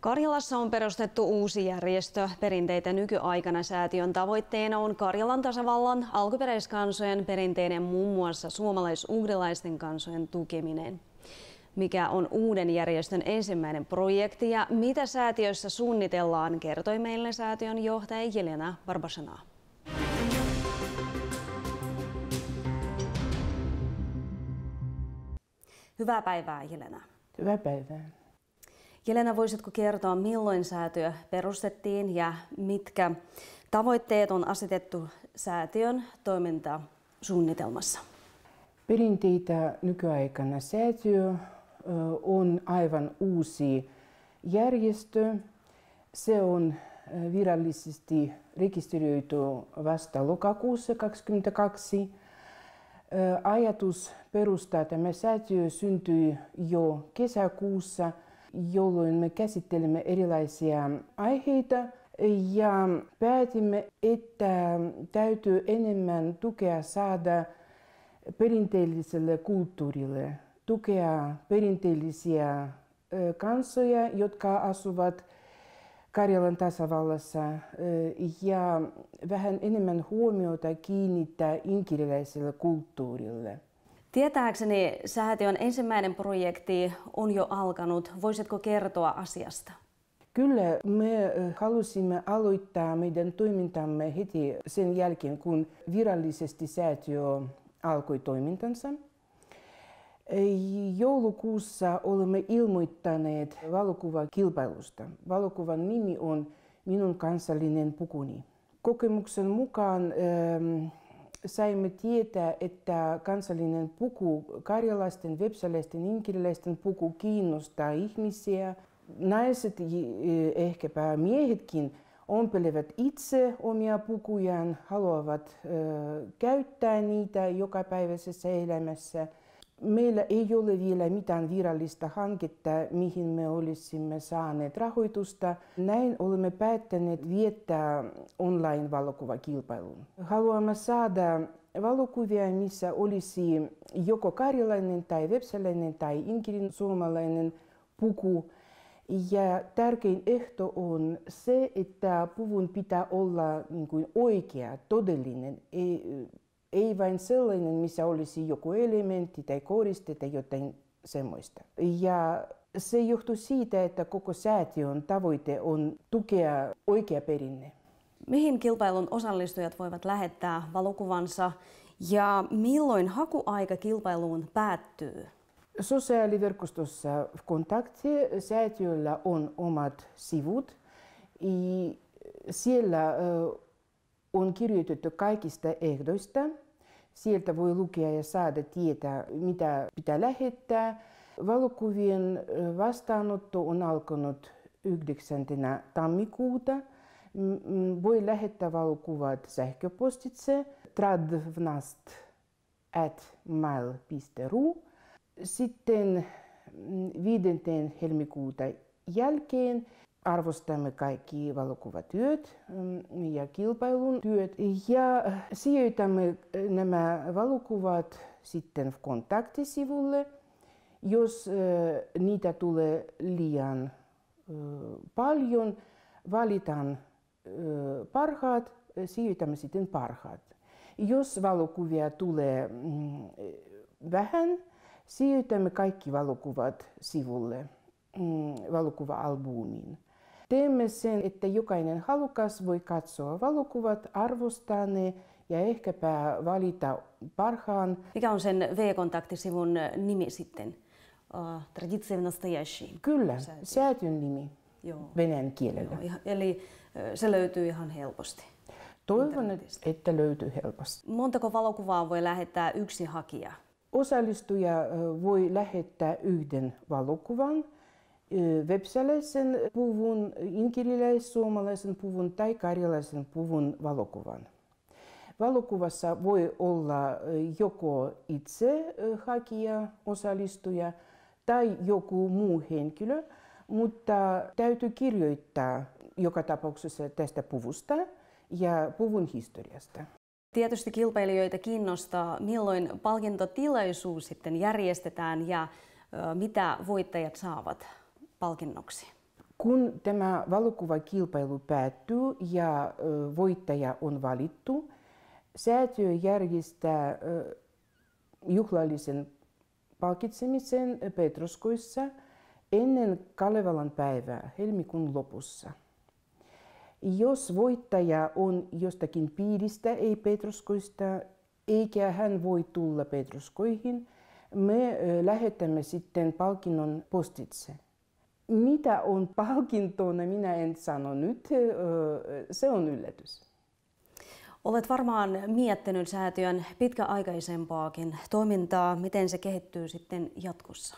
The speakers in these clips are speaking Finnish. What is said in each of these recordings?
Karjalassa on perustettu uusi järjestö Perinteitä nykyaikana -säätiön tavoitteena on Karjalan tasavallan alkuperäiskansojen perinteiden, muun muassa suomalais-ugrilaisten kansojen tukeminen. Mikä on uuden järjestön ensimmäinen projekti ja mitä säätiössä suunnitellaan, kertoi meille säätiön johtaja Jelena Barbashana. Hyvää päivää, Jelena. Hyvää päivää. Jelena, voisitko kertoa, milloin säätiö perustettiin ja mitkä tavoitteet on asetettu säätiön toimintasuunnitelmassa? Perinteitä nykyaikana -säätiö on aivan uusi järjestö. Se on virallisesti rekisteröity vasta lokakuussa 2022. Ajatus perustaa tämä säätiö syntyi jo kesäkuussa, jolloin me käsittelemme erilaisia aiheita ja päätimme, että täytyy enemmän tukea saada perinteelliselle kulttuurille, tukea perinteellisiä kansoja, jotka asuvat Karjalan tasavallassa, ja vähän enemmän huomiota kiinnittää inkeriläiselle kulttuurille. Tietääkseni säätiön ensimmäinen projekti on jo alkanut. Voisitko kertoa asiasta? Kyllä, me halusimme aloittaa meidän toimintamme heti sen jälkeen, kun virallisesti säätiö alkoi toimintansa. Joulukuussa olemme ilmoittaneet valokuvakilpailusta. Valokuvan nimi on Minun kansallinen pukuni. Kokemuksen mukaan saimme tietää, että kansallinen puku, karjalaisten, vepsäläisten, inkeriläisten puku kiinnostaa ihmisiä. Naiset, ehkäpä miehetkin, ompelevat itse omia pukujaan, haluavat käyttää niitä jokapäiväisessä elämässä. Meillä ei ole vielä mitään virallista hanketta, mihin me olisimme saaneet rahoitusta. Näin olemme päättäneet viettää online-valokuvakilpailun. Haluamme saada valokuvia, missä olisi joko karjalainen tai vepsäläinen tai inkerin suomalainen puku. Ja tärkein ehto on se, että puvun pitää olla niin kuin oikea, todellinen. Ei vain sellainen, missä olisi joku elementti tai koriste tai jotain semmoista. Ja se johtuu siitä, että koko säätiön tavoite on tukea oikea perinne. Mihin kilpailun osallistujat voivat lähettää valokuvansa ja milloin hakuaika kilpailuun päättyy? Sosiaaliverkostossa Kontakti säätiöllä on omat sivut. Siellä on kirjoitettu kaikista ehdoista. Sieltä voi lukea ja saada tietää, mitä pitää lähettää. Valokuvien vastaanotto on alkanut 9. tammikuuta. Voi lähettää valokuvat sähköpostitse tradvnast@mail.ru. Sitten 5. helmikuuta jälkeen arvostamme kaikki valokuvatyöt ja kilpailun työt ja sijoitamme nämä valokuvat sitten kontaktisivulle. Jos niitä tulee liian paljon, valitaan parhaat, sijoitamme sitten parhaat. Jos valokuvia tulee vähän, sijoitamme kaikki valokuvat sivulle, valokuva-albumiin. Teemme sen, että jokainen halukas voi katsoa valokuvat, arvostaa ne ja ehkäpä valita parhaan. Mikä on sen V-kontaktisivun nimi sitten? Traditsia в настоящей. Kyllä, säätiön nimi. Joo. Venäjän kielellä. Joo, eli se löytyy ihan helposti. Toivon, että löytyy helposti. Montako valokuvaa voi lähettää yksi hakija? Osallistuja voi lähettää yhden valokuvan, vepsäläisen puvun, inkeriläis-suomalaisen puvun tai karjalaisen puvun valokuvan. Valokuvassa voi olla joko itse hakija, osallistuja tai joku muu henkilö, mutta täytyy kirjoittaa joka tapauksessa tästä puvusta ja puvun historiasta. Tietysti kilpailijoita kiinnostaa, milloin palkintotilaisuus sitten järjestetään ja mitä voittajat saavat palkinnoksi. Kun tämä valokuvakilpailu päättyy ja voittaja on valittu, säätiö järjestää juhlallisen palkitsemisen Petroskoissa ennen Kalevalan päivää helmikuun lopussa. Jos voittaja on jostakin piiristä, ei Petroskoista, eikä hän voi tulla Petroskoihin, me lähetämme sitten palkinnon postitse. Mitä on palkintona, minä en sano nyt, se on yllätys. Olet varmaan miettinyt säätiön pitkäaikaisempaakin toimintaa, miten se kehittyy sitten jatkossa.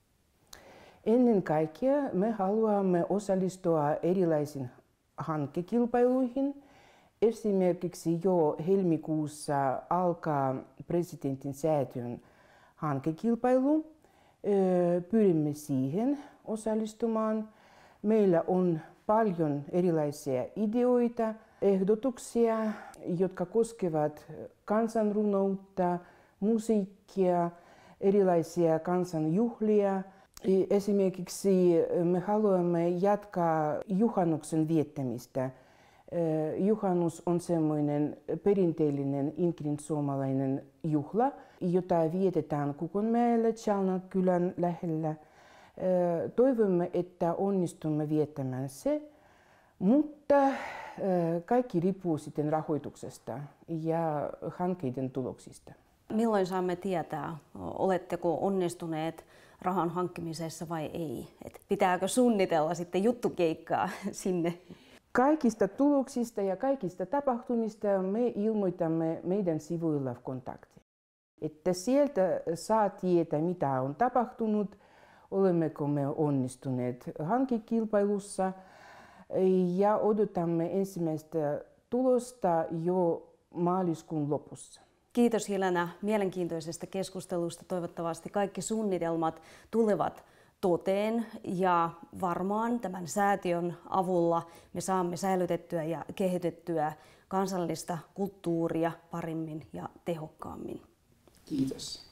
Ennen kaikkea me haluamme osallistua erilaisiin hankekilpailuihin. Esimerkiksi jo helmikuussa alkaa presidentin säätiön hankekilpailu. Pyrimme siihen osallistumaan. Meillä on paljon erilaisia ideoita, ehdotuksia, jotka koskevat kansanrunoutta, musiikkia, erilaisia kansanjuhlia. Esimerkiksi me haluamme jatkaa juhannuksen viettämistä. Juhannus on semmoinen perinteellinen inkrin suomalainen juhla, jota vietetään Kukonmäellä Chalnan kylän lähellä. Toivomme, että onnistumme viettämään se, mutta kaikki riippuu sitten rahoituksesta ja hankkeiden tuloksista. Milloin saamme tietää, oletteko onnistuneet rahan hankkimisessa vai ei? Pitääkö suunnitella sitten juttukeikkaa sinne? Kaikista tuloksista ja kaikista tapahtumista me ilmoitamme meidän sivuilla kontakti. Että sieltä saa tietää, mitä on tapahtunut, olemmeko me onnistuneet hankekilpailussa ja odotamme ensimmäistä tulosta jo maaliskuun lopussa. Kiitos Helena mielenkiintoisesta keskustelusta. Toivottavasti kaikki suunnitelmat tulevat toteen ja varmaan tämän säätiön avulla me saamme säilytettyä ja kehitettyä kansallista kulttuuria paremmin ja tehokkaammin. Kiitos.